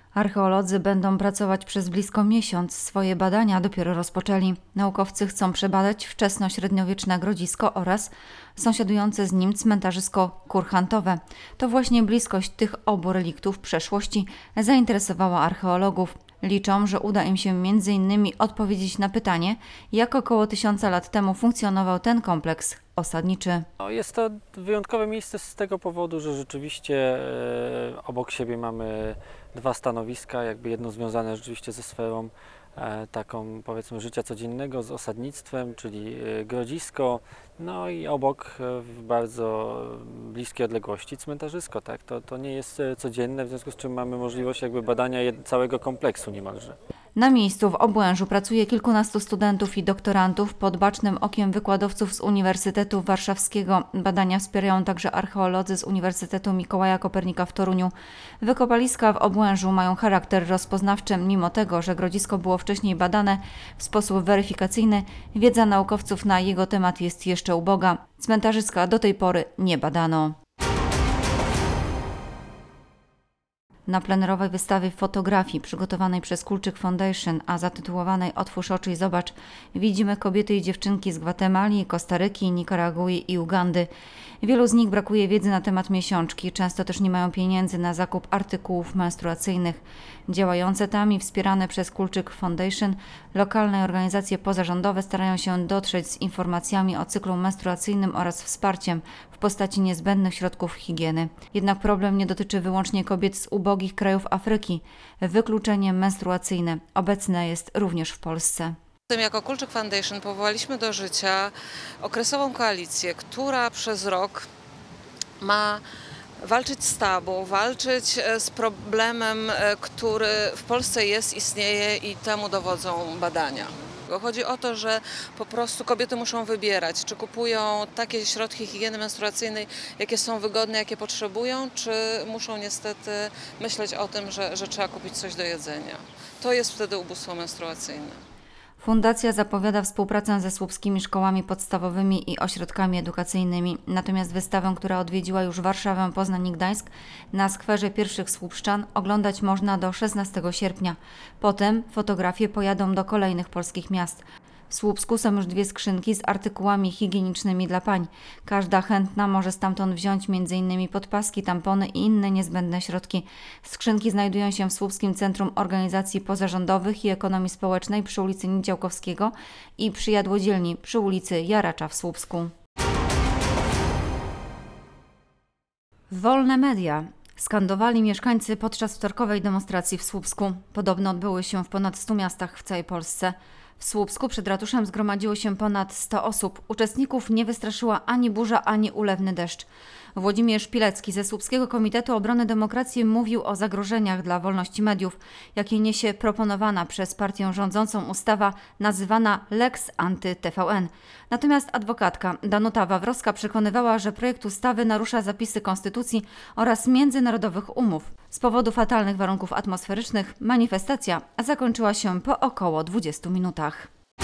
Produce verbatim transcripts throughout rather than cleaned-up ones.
Archeolodzy będą pracować przez blisko miesiąc. Swoje badania dopiero rozpoczęli. Naukowcy chcą przebadać wczesnośredniowieczne Grodzisko oraz sąsiadujące z nim cmentarzysko kurhantowe. To właśnie bliskość tych obu reliktów przeszłości zainteresowała archeologów. Liczą, że uda im się między innymi odpowiedzieć na pytanie, jak około tysiąca lat temu funkcjonował ten kompleks osadniczy. No, jest to wyjątkowe miejsce z tego powodu, że rzeczywiście e, obok siebie mamy dwa stanowiska, jakby jedno związane rzeczywiście ze sferą e, taką, powiedzmy, życia codziennego, z osadnictwem, czyli e, Grodzisko, no i obok e, w bardzo bliskiej odległości cmentarzysko, tak? To, to nie jest e, codzienne, w związku z czym mamy możliwość jakby badania jed- całego kompleksu niemalże. Na miejscu w Obłężu pracuje kilkunastu studentów i doktorantów pod bacznym okiem wykładowców z Uniwersytetu Warszawskiego. Badania wspierają także archeolodzy z Uniwersytetu Mikołaja Kopernika w Toruniu. Wykopaliska w Obłężu mają charakter rozpoznawczy, mimo tego, że Grodzisko było wcześniej badane w sposób weryfikacyjny, wiedza naukowców na jego temat jest jeszcze uboga. Cmentarzyska do tej pory nie badano. Na plenerowej wystawie fotografii przygotowanej przez Kulczyk Foundation, a zatytułowanej Otwórz oczy i zobacz, widzimy kobiety i dziewczynki z Gwatemali, Kostaryki, Nikaragui i Ugandy. Wielu z nich brakuje wiedzy na temat miesiączki, często też nie mają pieniędzy na zakup artykułów menstruacyjnych. Działające tam i wspierane przez Kulczyk Foundation lokalne organizacje pozarządowe starają się dotrzeć z informacjami o cyklu menstruacyjnym oraz wsparciem w postaci niezbędnych środków higieny. Jednak problem nie dotyczy wyłącznie kobiet z ubogich krajów Afryki. Wykluczenie menstruacyjne obecne jest również w Polsce. Jako Kulczyk Foundation powołaliśmy do życia okresową koalicję, która przez rok ma walczyć z tabu, walczyć z problemem, który w Polsce jest, istnieje i temu dowodzą badania. Chodzi o to, że po prostu kobiety muszą wybierać, czy kupują takie środki higieny menstruacyjnej, jakie są wygodne, jakie potrzebują, czy muszą niestety myśleć o tym, że, że trzeba kupić coś do jedzenia. To jest wtedy ubóstwo menstruacyjne. Fundacja zapowiada współpracę ze słupskimi szkołami podstawowymi i ośrodkami edukacyjnymi. Natomiast wystawę, która odwiedziła już Warszawę, Poznań i Gdańsk, na skwerze Pierwszych Słupszczan oglądać można do szesnastego sierpnia. Potem fotografie pojadą do kolejnych polskich miast. W Słupsku są już dwie skrzynki z artykułami higienicznymi dla pań. Każda chętna może stamtąd wziąć między innymi podpaski, tampony i inne niezbędne środki. Skrzynki znajdują się w Słupskim Centrum Organizacji Pozarządowych i Ekonomii Społecznej przy ulicy Niedziałkowskiego i przy Jadłodzielni przy ulicy Jaracza w Słupsku. Wolne media skandowali mieszkańcy podczas wtorkowej demonstracji w Słupsku. Podobno odbyły się w ponad stu miastach w całej Polsce. W Słupsku przed ratuszem zgromadziło się ponad sto osób. Uczestników nie wystraszyła ani burza, ani ulewny deszcz. Włodzimierz Pilecki ze Słupskiego Komitetu Obrony Demokracji mówił o zagrożeniach dla wolności mediów, jakie niesie proponowana przez partię rządzącą ustawa nazywana Lex Anty-T V N. Natomiast adwokatka Danuta Wawrowska przekonywała, że projekt ustawy narusza zapisy konstytucji oraz międzynarodowych umów. Z powodu fatalnych warunków atmosferycznych manifestacja zakończyła się po około dwudziestu minutach.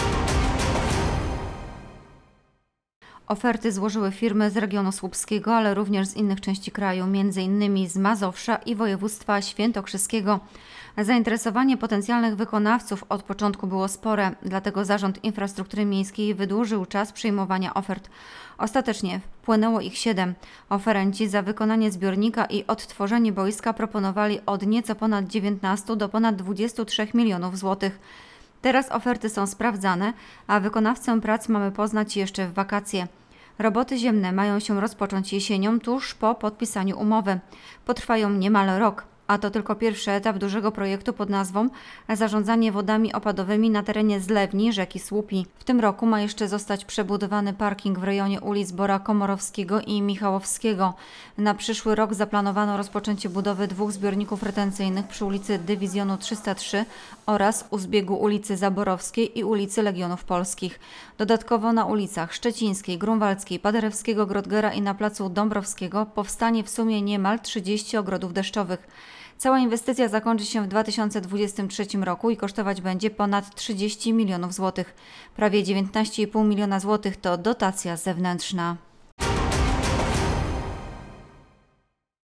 Oferty złożyły firmy z regionu słupskiego, ale również z innych części kraju, między innymi z Mazowsza i województwa świętokrzyskiego. Zainteresowanie potencjalnych wykonawców od początku było spore, dlatego Zarząd Infrastruktury Miejskiej wydłużył czas przyjmowania ofert. Ostatecznie wpłynęło ich siedem. Oferenci za wykonanie zbiornika i odtworzenie boiska proponowali od nieco ponad dziewiętnastu do ponad dwudziestu trzech milionów złotych. Teraz oferty są sprawdzane, a wykonawcę prac mamy poznać jeszcze w wakacje. Roboty ziemne mają się rozpocząć jesienią tuż po podpisaniu umowy. Potrwają niemal rok. A to tylko pierwszy etap dużego projektu pod nazwą Zarządzanie wodami opadowymi na terenie zlewni rzeki Słupi. W tym roku ma jeszcze zostać przebudowany parking w rejonie ulic Bora Komorowskiego i Michałowskiego. Na przyszły rok zaplanowano rozpoczęcie budowy dwóch zbiorników retencyjnych przy ulicy Dywizjonu trzysta trzy oraz u zbiegu ulicy Zaborowskiej i ulicy Legionów Polskich. Dodatkowo na ulicach Szczecińskiej, Grunwaldzkiej, Paderewskiego, Grodgera i na placu Dąbrowskiego powstanie w sumie niemal trzydzieści ogrodów deszczowych. Cała inwestycja zakończy się w dwa tysiące dwudziestym trzecim roku i kosztować będzie ponad trzydzieści milionów złotych. Prawie dziewiętnaście i pół miliona złotych to dotacja zewnętrzna.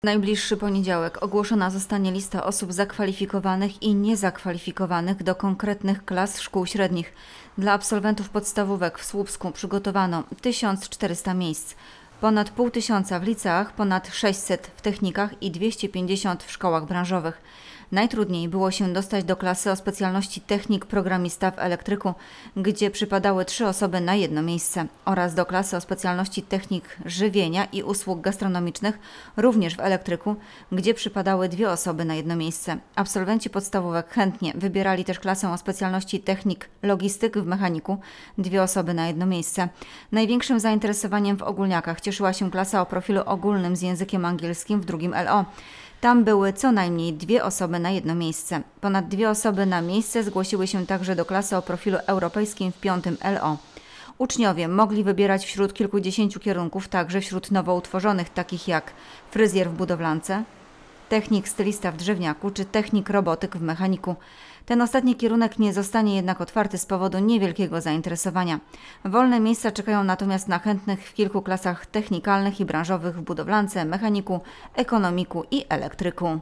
Najbliższy poniedziałek ogłoszona zostanie lista osób zakwalifikowanych i niezakwalifikowanych do konkretnych klas szkół średnich. Dla absolwentów podstawówek w Słupsku przygotowano tysiąc czterysta miejsc. Ponad pół tysiąca w liceach, ponad sześćset w technikach i dwieście pięćdziesiąt w szkołach branżowych. Najtrudniej było się dostać do klasy o specjalności technik programista w elektryku, gdzie przypadały trzy osoby na jedno miejsce, oraz do klasy o specjalności technik żywienia i usług gastronomicznych, również w elektryku, gdzie przypadały dwie osoby na jedno miejsce. Absolwenci podstawówek chętnie wybierali też klasę o specjalności technik logistyk w mechaniku, dwie osoby na jedno miejsce. Największym zainteresowaniem w ogólniakach cieszyła się klasa o profilu ogólnym z językiem angielskim w drugim L O. Tam były co najmniej dwie osoby na jedno miejsce. Ponad dwie osoby na miejsce zgłosiły się także do klasy o profilu europejskim w piątym L O. Uczniowie mogli wybierać wśród kilkudziesięciu kierunków, także wśród nowo utworzonych, takich jak fryzjer w budowlance, technik stylista w drzewniaku czy technik robotyk w mechaniku. Ten ostatni kierunek nie zostanie jednak otwarty z powodu niewielkiego zainteresowania. Wolne miejsca czekają natomiast na chętnych w kilku klasach technikalnych i branżowych w budowlance, mechaniku, ekonomiku i elektryku.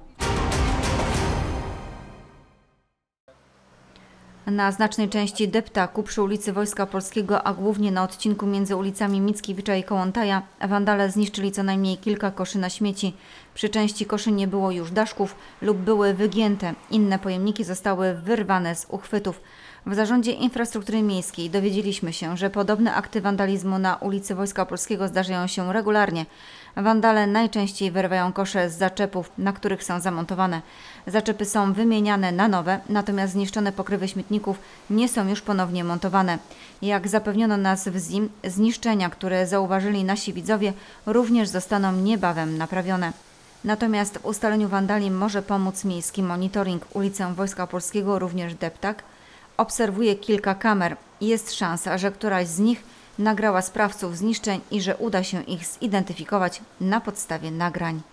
Na znacznej części deptaku przy ulicy Wojska Polskiego, a głównie na odcinku między ulicami Mickiewicza i Kołłątaja, wandale zniszczyli co najmniej kilka koszy na śmieci. Przy części koszy nie było już daszków lub były wygięte. Inne pojemniki zostały wyrwane z uchwytów. W Zarządzie Infrastruktury Miejskiej dowiedzieliśmy się, że podobne akty wandalizmu na ulicy Wojska Polskiego zdarzają się regularnie. Wandale najczęściej wyrywają kosze z zaczepów, na których są zamontowane. Zaczepy są wymieniane na nowe, natomiast zniszczone pokrywy śmietników nie są już ponownie montowane. Jak zapewniono nas w Z I M, zniszczenia, które zauważyli nasi widzowie, również zostaną niebawem naprawione. Natomiast w ustaleniu wandali może pomóc miejski monitoring. Ulicę Wojska Polskiego, również deptak, obserwuje kilka kamer. Jest szansa, że któraś z nich nagrała sprawców zniszczeń i że uda się ich zidentyfikować na podstawie nagrań.